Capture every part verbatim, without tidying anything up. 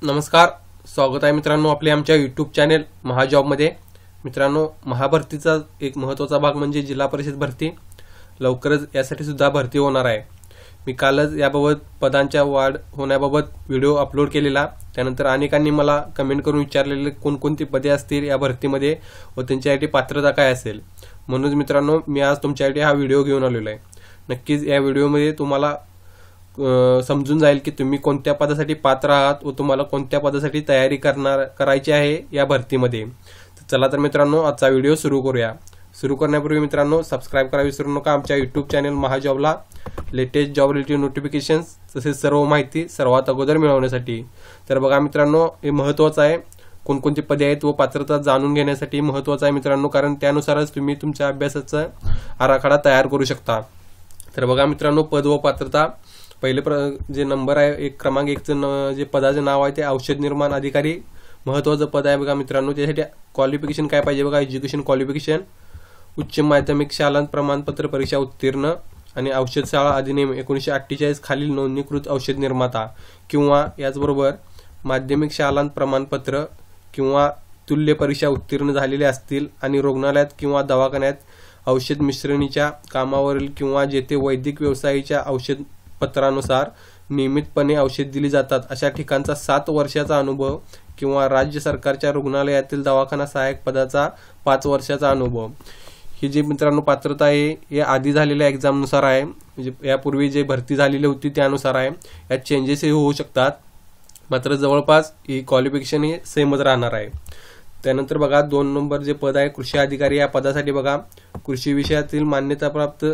नमस्कार, स्वागत आहे मित्रांनो आपले आमच्या यूट्यूब चॅनल महाजॉबमध्ये। मित्रांनो, महाभरतीचा एक महत्त्वाचा भाग म्हणजे जिल्हा परिषद भरती लवकरच यासाठी सुद्धा भरती होणार आहे। मी कालच याबाबत पदांच्या वाढ होण्याबाबत व्हिडिओ अपलोड केलेला, त्यानंतर अनेकांनी मला कमेंट करून विचारलेले कोणकोणती पदे असतील या भरतीमध्ये व त्यांच्यासाठी पात्रता काय असेल। म्हणून मित्रांनो, मी आज तुमच्यासाठी हा व्हिडिओ घेऊन आलेलो आहे। नक्कीच या व्हिडिओमध्ये तुम्हाला समजून जाईल की तुम्ही कोणत्या पदासाठी पात्र आहात व तुम्हाला कोणत्या पदासाठी तयारी करणार करायची आहे या भरतीमध्ये। चला तर मित्रांनो, आजचा व्हिडिओ सुरू करूया। सुरू करण्यापूर्वी मित्रांनो, सबस्क्राइब करायला विसरू नका आमच्या यूट्यूब चॅनल महाजॉबला लेटेस्ट जॉब रिलेटेड नोटिफिकेशन्स तसेच सर्व माहिती सर्वात अगोदर मिळवण्यासाठी। तर बघा मित्रांनो, हे महत्त्वाचं आहे, कोणकोणती पदे आहेत व पात्रता जाणून घेण्यासाठी महत्त्वाचं आहे मित्रांनो, कारण त्यानुसारच तुम्ही तुमच्या अभ्यासाचा आराखडा तयार करू शकता। तर बघा मित्रांनो, पद व पात्रता। पहिले जे नंबर आहे, एक क्रमांक एकचं जे पदाचं नाव आहे ते औषध निर्माण अधिकारी महत्त्वाचं पद आहे। बघा मित्रांनो, त्यासाठी क्वालिफिकेशन काय पाहिजे बघा, एज्युकेशन क्वालिफिकेशन उच्च माध्यमिक शाळा प्रमाणपत्र परीक्षा उत्तीर्ण आणि औषध शाळा अधिनियम एकोणीसशे अठ्ठेचाळीस खालील नोंदणीकृत औषध निर्माता किंवा याचबरोबर माध्यमिक शाळा प्रमाणपत्र किंवा तुल्य परीक्षा उत्तीर्ण झालेले असतील आणि रुग्णालयात किंवा दवाखान्यात औषध मिश्रणीच्या कामावरील किंवा जेथे वैद्यकीय व्यवसायाच्या औषध पत्रानुसार नियमितपणे औषध दिली जातात अशा ठिकाणचा सात वर्षाचा अनुभव किंवा राज्य सरकारच्या रुग्णालयातील दवाखाना सहाय्यक पदाचा पाच वर्षाचा अनुभव। ही जी मित्रांनो पात्रता आहे हे आधी झालेल्या एक्झाम नुसार आहे, म्हणजे यापूर्वी जे भरती झालेली होती त्यानुसार आहे। यात चेंजेसही होऊ शकतात, मात्र जवळपास ही क्वालिफिकेशन ही सेमच राहणार आहे। त्यानंतर बघा दोन नंबर जे पद आहे कृषी अधिकारी, या पदासाठी बघा कृषी विषयातील मान्यताप्राप्त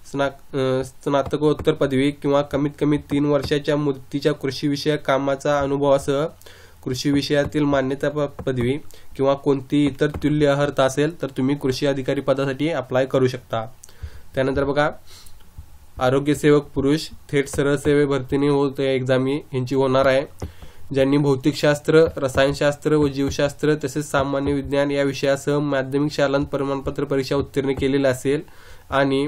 स्नातकोत्तर पदवी किंवा कमीत कमी तीन वर्षाच्या मुदतीच्या कृषी विषयक कामाचा अनुभवासह कृषी विषयातील मान्यताप्राप्त पदवी किंवा कोणती इतर तुल्य अर्हता असेल तर तुम्ही कृषी अधिकारी पदासाठी अप्लाय करू शकता। त्यानंतर बघा आरोग्य सेवक पुरुष थेट सरळ सेवे भरतीने होत एक्झाम यांची होणार आहे। ज्यांनी भौतिकशास्त्र, रसायनशास्त्र व जीवशास्त्र तसेच सामान्य विज्ञान या विषयासह माध्यमिक शालांत प्रमाणपत्र परीक्षा उत्तीर्ण केलेली असेल आणि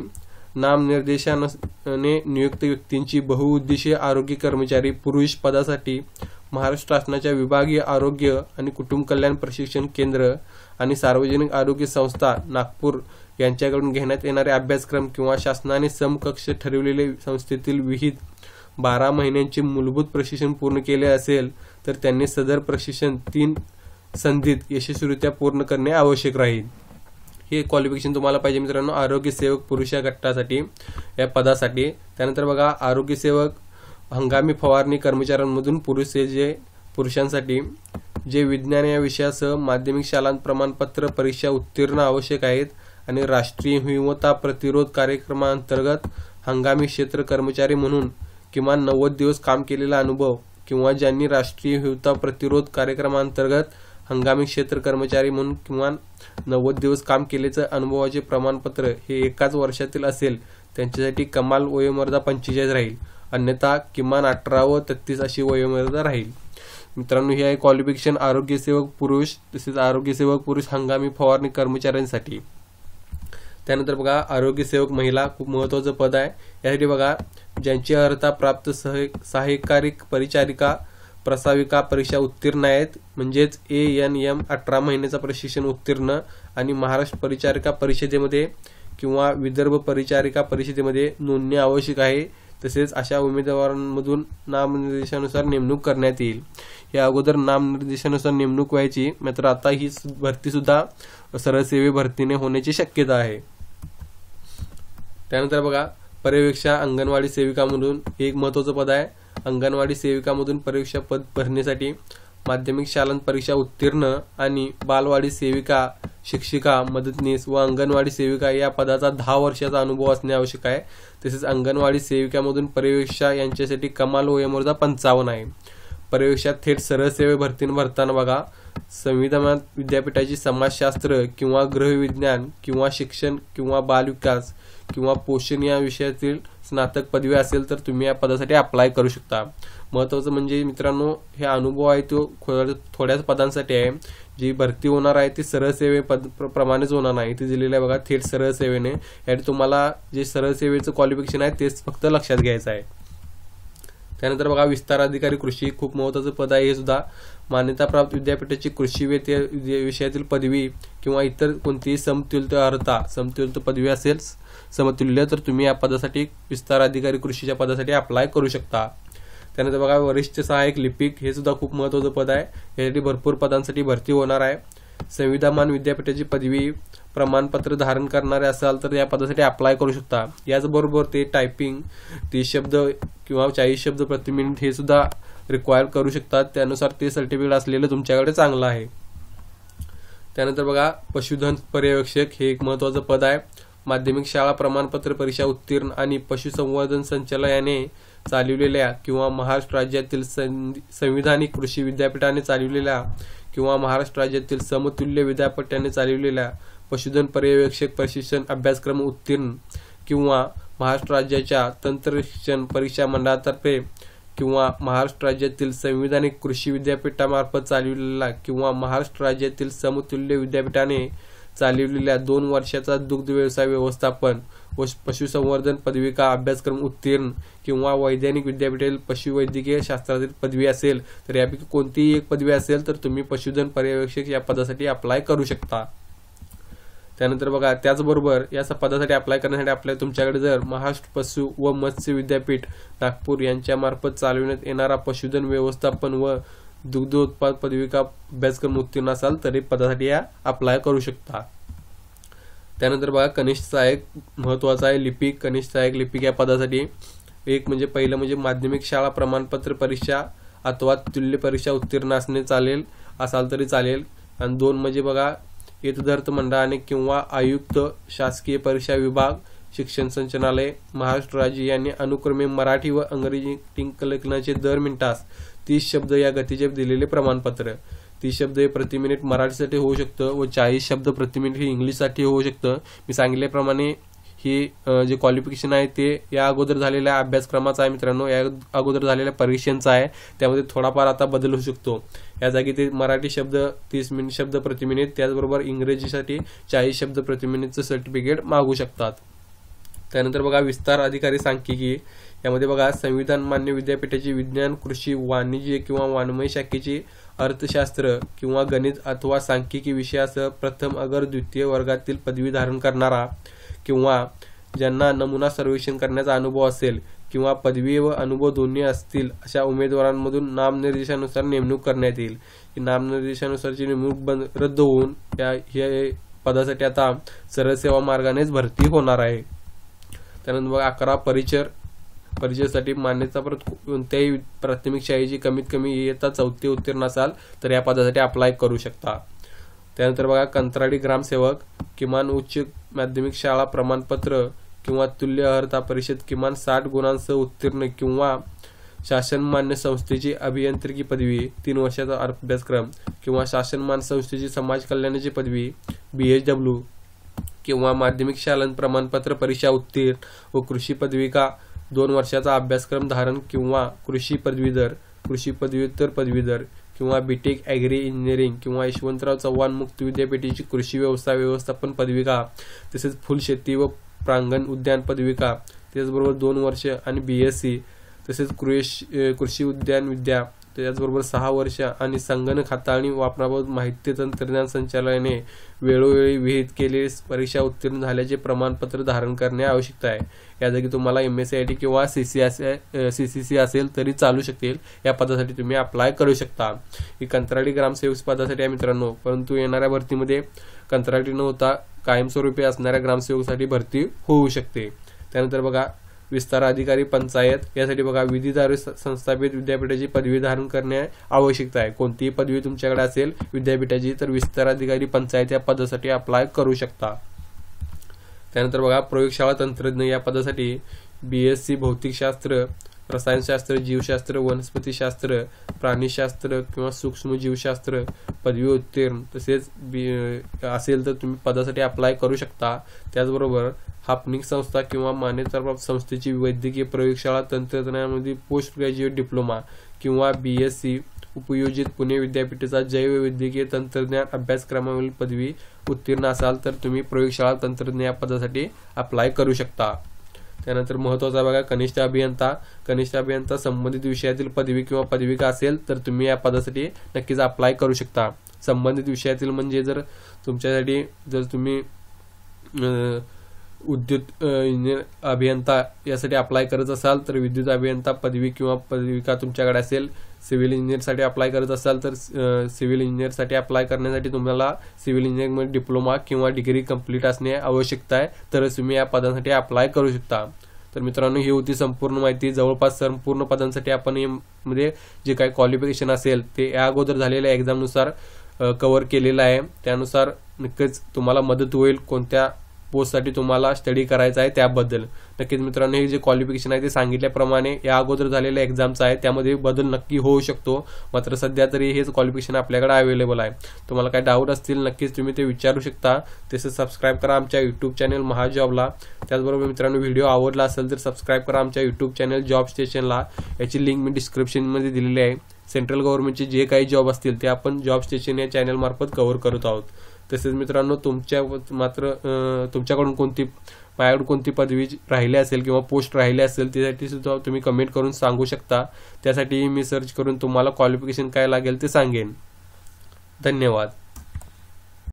नामनिर्देशाने नियुक्त व्यक्तींची बहुउद्देशीय आरोग्य कर्मचारी पुरुष पदासाठी महाराष्ट्र शासनाच्या विभागीय आरोग्य आणि कुटुंब कल्याण प्रशिक्षण केंद्र आणि सार्वजनिक आरोग्य संस्था नागपूर यांच्याकडून घेण्यात येणारे अभ्यासक्रम किंवा शासनाने समकक्ष ठरवलेले संस्थेतील विहित बारा महिन्यांचे मूलभूत प्रशिक्षण पूर्ण केले असेल तर त्यांनी सदर प्रशिक्षण तीन संधीत यशस्वीरित्या पूर्ण करणे आवश्यक राहील। हे क्वालिफिकेशन तुम्हाला पाहिजे मित्रांनो आरोग्य सेवक पुरुष या गटासाठी या पदासाठी। त्यानंतर बघा आरोग्य सेवक हंगामी फवारणी कर्मचाऱ्यांमधून पुरुष जे पुरुषांसाठी जे विज्ञान या विषयासह माध्यमिक शालांत प्रमाणपत्र परीक्षा उत्तीर्ण आवश्यक आहेत आणि राष्ट्रीय हिंवता प्रतिरोध कार्यक्रमांतर्गत हंगामी क्षेत्र कर्मचारी म्हणून किमान नव्वद दिवस काम केलेला अनुभव किंवा ज्यांनी राष्ट्रीय हिंवता प्रतिरोध कार्यक्रमांतर्गत हंगामी क्षेत्र कर्मचारी म्हणून किमान नव्वद दिवस काम केल्याचे अनुभवाचे प्रमाणपत्र हे एकाच वर्षातील असेल त्यांच्यासाठी कमाल वयोमर्यादा पंचेचाळीस राहील, अन्यथा किमान अठरा व तेहतीस अशी वयोमर्यादा राहील। मित्रांनो, हे आहे क्वालिफिकेशन आरोग्य सेवक पुरुष तसेच आरोग्य सेवक पुरुष हंगामी फवारणी कर्मचाऱ्यांसाठी। त्यानंतर बघा आरोग्य सेवक महिला खूप महत्त्वाचं पद आहे। यासाठी बघा ज्यांची अर्हता प्राप्त सहाय्यकारी परिचारिका प्रसाविका परीक्षा उत्तीर्ण आहेत, म्हणजेच ए एन एम अठरा महिन्याचा प्रशिक्षण उत्तीर्ण आणि महाराष्ट्र परिचारिका परिषदेमध्ये किंवा विदर्भ परिचारिका परिषदेमध्ये नोंदणी आवश्यक आहे। तसेच अशा उमेदवारांमधून नामनिर्देशानुसार नेमणूक करण्यात येईल। या अगोदर नामनिर्देशानुसार नेमणूक व्हायची, मात्र आता ही भरती सुद्धा सरळ सेवे भरतीने होण्याची शक्यता आहे। त्यानंतर बघा पर्यवेक्षक अंगणवाडी सेविकामधून एक महत्त्वाचं पद आहे। अंगणवाडी सेविकामधून परीक्षा पद भरण्यासाठी माध्यमिक शालांत परीक्षा उत्तीर्ण आणि बालवाडी सेविका, शिक्षिका, मदतनीस व अंगणवाडी सेविका या पदाचा दहा वर्षाचा अनुभव असणे आवश्यक आहे। तसेच अंगणवाडी सेविकामधून पर्यवेक्षक यांच्यासाठी कमाल वयोमर्यादा पंचावन्न आहे। पर्यवेक्षक थेट सरळ सेवे भरतीने भरताना बघा संविधान विद्यापीठाची समाजशास्त्र किंवा गृहविज्ञान किंवा शिक्षण किंवा बालविकास किंवा पोषण या विषयातील स्नातक पदवी असेल तर तुम्ही या पदासाठी अप्लाय करू शकता। महत्त्वाचं म्हणजे मित्रांनो, हे अनुभव आहे तो थोड्याच पदांसाठी आहे। जी भरती होणार आहे ती सरळ सेवे पद प्रमाणेच होणार नाही, ते दिलेलं आहे बघा थेट सरळ सेवेने। यासाठी तुम्हाला जे सरळ सेवेचं क्वालिफिकेशन आहे तेच फक्त लक्षात घ्यायचं आहे। त्यानंतर बघा विस्तार अधिकारी कृषी, खूप महत्त्वाचं पद आहे हे सुद्धा. मान्यताप्राप्त विद्यापीठाची कृषी विषयातील पदवी किंवा इतर कोणतीही समतुल्य अर्हता, समतुल्य पदवी असेल समतुल्य, तर तुम्ही या पदासाठी विस्तार अधिकारी कृषीच्या पदासाठी अप्लाय करू शकता. त्यानंतर बघा वरिष्ठ सहाय्यक लिपिक, हे सुद्धा खूप महत्त्वाचं पद आहे. यासाठी भरपूर पदांसाठी भरती होणार आहे. संविधान विद्यापीठाची पदवी प्रमाणपत्र धारण करणारे असाल तर या पदासाठी अप्लाय करू शकता. याचबरोबर ते टायपिंग तीस शब्द किंवा चाळीस शब्द प्रति मिनिट हे सुद्धा रिक्वायर करू शकतात. त्यानुसार ते सर्टिफिकेट असलेलं तुमच्याकडे चांगलं आहे. त्यानंतर बघा पशुधन पर्यवेक्षक, हे एक महत्त्वाचं पद आहे. माध्यमिक शाळा प्रमाणपत्र परीक्षा उत्तीर्ण आणि पशुसंवर्धन संचालनालयाने चालविलेल्या किंवा महाराष्ट्र राज्यातील संविधानिक कृषी विद्यापीठाने चालविलेल्या किंवा महाराष्ट्र राज्यातील समतुल्य विद्यापीठाने चालविलेल्या पशुधन पर्यवेक्षक प्रशिक्षण अभ्यासक्रम उत्तीर्ण किंवा महाराष्ट्र राज्याच्या तंत्र शिक्षण परीक्षा मंडळातर्फे किंवा महाराष्ट्र राज्यातील संविधानिक कृषी विद्यापीठामार्फत चालविलेला किंवा महाराष्ट्र राज्यातील समतुल्य विद्यापीठाने चालविलेल्या दोन वर्षाचा दुग्ध व्यवसाय व्यवस्थापन व पशुसंवर्धन पदविका अभ्यासक्रम उत्तीर्ण किंवा वैज्ञानिक विद्यापीठातील पशुवैद्यकीय शास्त्रातील पदवी असेल तर यापैकी कोणतीही एक पदवी असेल तर तुम्ही पशुधन पर्यवेक्षक या पदासाठी अप्लाय करू शकता. त्यानंतर बघा त्याचबरोबर या पदासाठी अप्लाय करण्यासाठी आपल्या तुमच्याकडे जर महाराष्ट्र पशु व मत्स्य विद्यापीठ नागपूर यांच्या मार्फत चालविण्यात येणारा पशुधन व्यवस्थापन व दुग्धोत्पाद पदविका अभ्यासक्रम उत्तीर्ण असाल तरी पदासाठी या अप्लाय करू शकता. त्यानंतर बघा कनिष्ठ सहाय्यक महत्वाचा आहे. लिपिक, कनिष्ठ सहाय्यक लिपिक या पदासाठी एक म्हणजे पहिलं म्हणजे माध्यमिक शाळा प्रमाणपत्र परीक्षा अथवा तुल्य परीक्षा उत्तीर्ण असणे चालेल असाल तरी चालेल. आणि दोन म्हणजे बघा येतदर्थ मंडळाने किंवा आयुक्त शासकीय परीक्षा विभाग शिक्षण संचालनालय महाराष्ट्र राज्य यांनी अनुक्रमे मराठी व इंग्रजी टिंकलेखनाचे दर मिनिटास तीस शब्द या गतीचे दिलेले प्रमाणपत्र. तीस शब्द हे प्रति मिनिट मराठीसाठी होऊ शकतं व चाळीस शब्द प्रति मिनिट हे इंग्लिशसाठी होऊ शकतं. मी सांगितल्याप्रमाणे ही जे क्वालिफिकेशन आहे ते या अगोदर झालेल्या अभ्यासक्रमाचं आहे मित्रांनो, या अगोदर झालेल्या परीक्षांचं आहे. त्यामध्ये थोडाफार आता बदल होऊ शकतो. या जागी ते मराठी शब्द तीस मिनिट शब्द प्रति मिनिट त्याचबरोबर इंग्रजीसाठी चाळीस शब्द प्रति मिनिटचं सर्टिफिकेट मागू शकतात. त्यानंतर बघा विस्तार अधिकारी सांख्यिकी, यामध्ये बघा संविधान मान्य विद्यापीठाची विज्ञान कृषी वाणिज्य किंवा वाङ्मय शाखेची अर्थशास्त्र किंवा गणित अथवा सांख्यिकी विषयासह प्रथम अगर द्वितीय वर्गातील पदवी धारण करणारा किंवा ज्यांना नमुना सर्वेक्षण करण्याचा अनुभव असेल किंवा पदवी व अनुभव दोन्ही असतील अशा उमेदवारांमधून नामनिर्देशानुसार नेमणूक करण्यात येईल. ही नामनिर्देशानुसारची नेमणूक बंद रद्द होऊन या हे पदासाठी आता सरळ सेवा मार्गानेच भरती होणार आहे. त्यानंतर बघा अकरा परिचर, परिचयासाठी मान्यताप्राप्त कोणत्याही प्राथमिक शाळेची कमीत कमी इयत्ता चौथी उत्तीर्ण असाल तर या पदासाठी अप्लाय करू शकता. त्यानंतर बघा कंत्राटी ग्रामसेवक, किमान उच्च माध्यमिक शाळा प्रमाणपत्र किंवा तुल्य अर्हता परिषद किमान साठ गुणांसह उत्तीर्ण किंवा शासनमान्य संस्थेची अभियांत्रिकी पदवी तीन वर्षाचा अभ्यासक्रम किंवा शासनमान्य संस्थेची समाज कल्याणाची पदवी बी एच डब्ल्यू किंवा माध्यमिक शाळा प्रमाणपत्र परीक्षा उत्तीर्ण व कृषी पदविका दोन वर्षाचा अभ्यासक्रम धारण किंवा कृषी पदवीधर, कृषी पदव्युत्तर पदवीधर किंवा बीटेक ॲग्री इंजिनिअरिंग किंवा यशवंतराव चव्हाण मुक्त विद्यापीठाची कृषी व्यवसाय व्यवस्थापन पदविका तसेच फुलशेती व प्रांगण उद्यान पदविका त्याचबरोबर दोन वर्ष आणि बी एस सी तसेच कृषी कृषी उद्यान विद्या त्याचबरोबर सहा वर्ष आणि संगणक हाताळणी वापराबाबत माहिती तंत्रज्ञान संचालनालयाने वेळोवेळी विहित केलेले परीक्षा उत्तीर्ण झाल्याचे प्रमाणपत्र धारण करणे आवश्यक आहे. या जागी तुम्हाला M S C I T किंवा C C C C C असेल तरी चालू शकेल. या पदासाठी तुम्ही अप्लाय करू शकता. ही कंत्राटी ग्रामसेवक पदासाठी आहे मित्रांनो, परंतु येणाऱ्या भरतीमध्ये कंत्राटी न होता कायमस्वरूपी असणाऱ्या ग्रामसेवकसाठी भरती होऊ शकते. त्यानंतर बघा विस्तार अधिकारी पंचायत, यासाठी बघा विधीद्वारे संस्थापित विद्यापीठाची पदवी धारण करणे आवश्यक आहे. कोणतीही पदवी तुमच्याकडे असेल विद्यापीठाची तर विस्तार अधिकारी पंचायत या पदासाठी अप्लाय करू शकता. त्यानंतर बघा प्रयोगशाळा तंत्रज्ञ या पदासाठी बी एस सी भौतिकशास्त्र, रसायनशास्त्र, जीवशास्त्र, वनस्पतीशास्त्र, प्राणीशास्त्र किंवा सूक्ष्मजीवशास्त्र पदवी उत्तीर्ण तसेच बी असेल तर तुम्ही पदासाठी अप्लाय करू शकता. त्याचबरोबर हापनिक संस्था किंवा मान्यताप्राप्त संस्थेची वैद्यकीय प्रयोगशाळा तंत्रज्ञानामध्ये पोस्ट ग्रॅज्युएट डिप्लोमा किंवा बी एस सी उपयोजित पुणे विद्यापीठाचा जैव वैद्यकीय तंत्रज्ञान अभ्यासक्रमावरील पदवी उत्तीर्ण असाल तर तुम्ही प्रयोगशाळा तंत्रज्ञ या पदासाठी अप्लाय करू शकता. त्यानंतर महत्त्वाचा बघा कनिष्ठ अभियंता. कनिष्ठ अभियंता संबंधित विषयातील पदवी किंवा पदविका असेल तर तुम्ही या पदासाठी नक्कीच अप्लाय करू शकता. संबंधित विषयातील म्हणजे जर तुमच्यासाठी जर तुम्ही विद्युत इंजिनियर अभियंता यासाठी अप्लाय करत असाल तर विद्युत अभियंता पदवी किंवा पदविका तुमच्याकडे असेल. सिव्हिल इंजिनियरसाठी अप्लाय करत असाल तर सिव्हिल इंजिनियरसाठी अप्लाय करण्यासाठी तुम्हाला सिव्हिल इंजिनिअरिंगमध्ये डिप्लोमा किंवा डिग्री कंप्लीट असणे आवश्यकता आहे, तरच तुम्ही या पदांसाठी अप्लाय करू शकता. तर मित्रांनो, ही होती संपूर्ण माहिती. जवळपास संपूर्ण पदांसाठी आपण मध्ये जे काही क्वालिफिकेशन असेल ते या अगोदर झालेल्या एक्झामनुसार कव्हर केलेलं आहे. त्यानुसार नक्कीच तुम्हाला मदत होईल कोणत्या पोस्टसाठी तुम्हाला स्टडी करायचा आहे त्याबद्दल. नक्कीच मित्रांनो, हे जे क्वालिफिकेशन आहे ते सांगितल्याप्रमाणे या अगोदर झालेल्या एक्झामचं आहे, त्यामध्ये बदल नक्की होऊ शकतो. मात्र सध्या तरी हेच क्वालिफिकेशन आपल्याकडे अवेलेबल आहे. तुम्हाला काही डाऊट असतील नक्कीच तुम्ही ते विचारू शकता. तसेच सबस्क्राईब करा आमच्या युट्यूब चॅनल महाजॉबला. त्याचबरोबर मित्रांनो, व्हिडिओ आवडला असेल तर सबस्क्राईब करा आमच्या युट्यूब चॅनल जॉब स्टेशनला. याची लिंक मी डिस्क्रिप्शनमध्ये दिलेली आहे. सेंट्रल गव्हर्नमेंटचे जे काही जॉब असतील ते आपण जॉब स्टेशन या चॅनल मार्फत कव्हर करत आहोत. तसेच मित्रांनो, तुमच्या मात्र तुमच्याकडून कोणती माझ्याकडून कोणती पदवी राहिली असेल किंवा पोस्ट राहिली असेल त्यासाठी सुद्धा तुम्ही कमेंट करून सांगू शकता. त्यासाठी मी सर्च करून तुम्हाला क्वालिफिकेशन काय लागेल ते सांगेन. धन्यवाद.